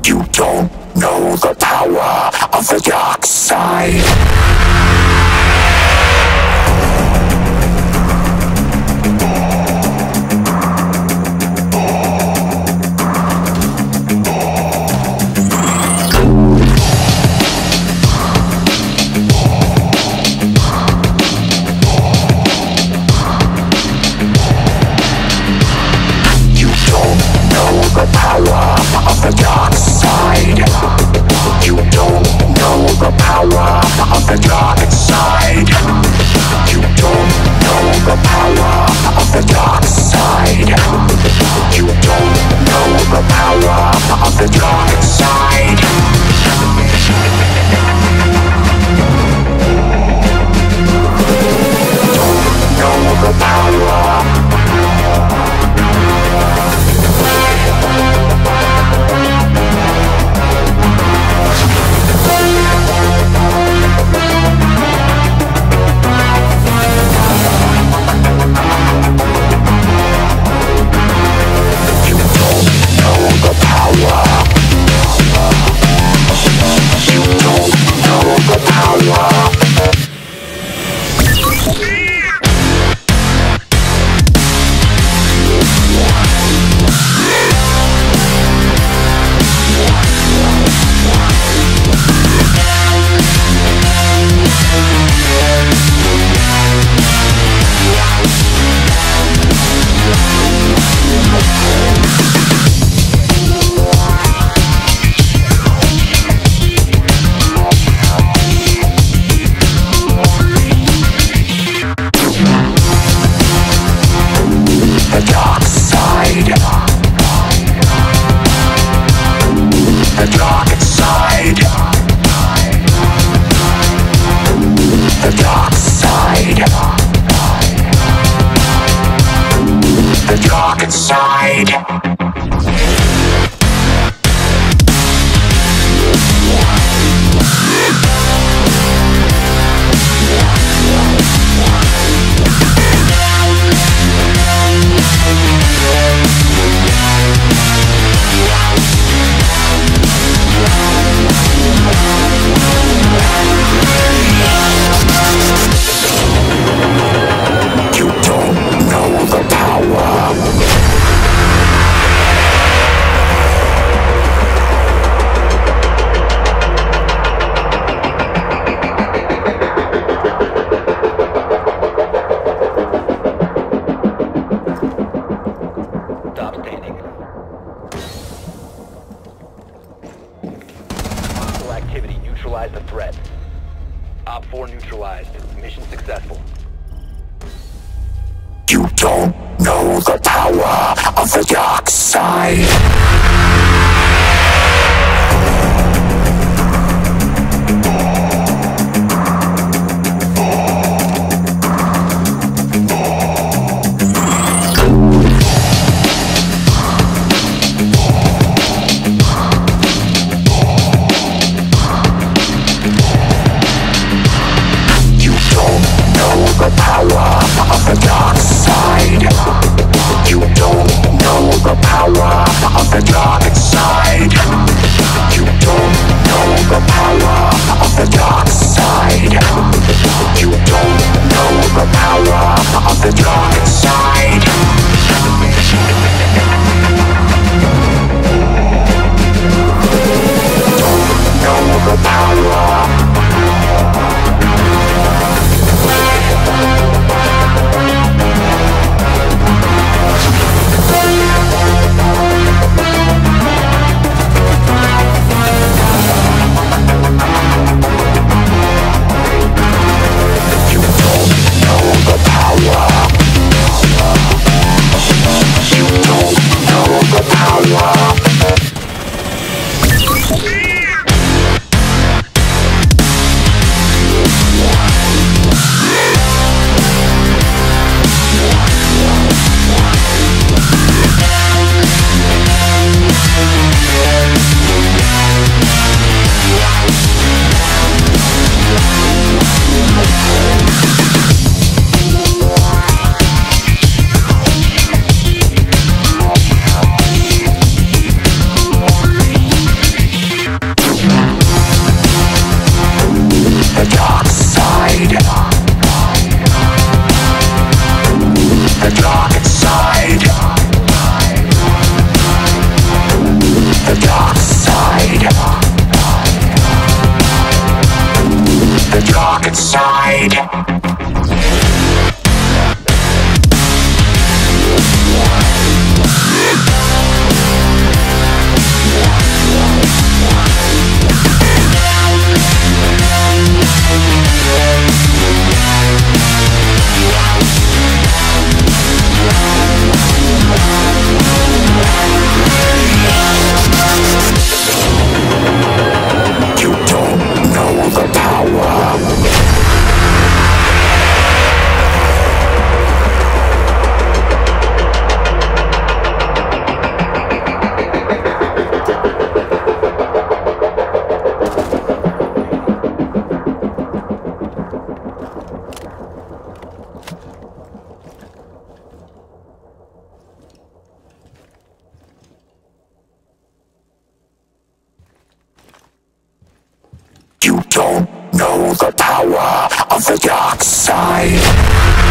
You don't know the power of the dark side. The dark side. You don't know the power of the dark side. You don't know the power of the dark side. You don't know the power of the dark side. Don't know the power. Neutralize the threat. Op 4 neutralized. Mission successful. You don't know the power of the dark side. The power of the dark side. You don't know the power of the dark inside. You don't know the power. You don't know the power of the dark side.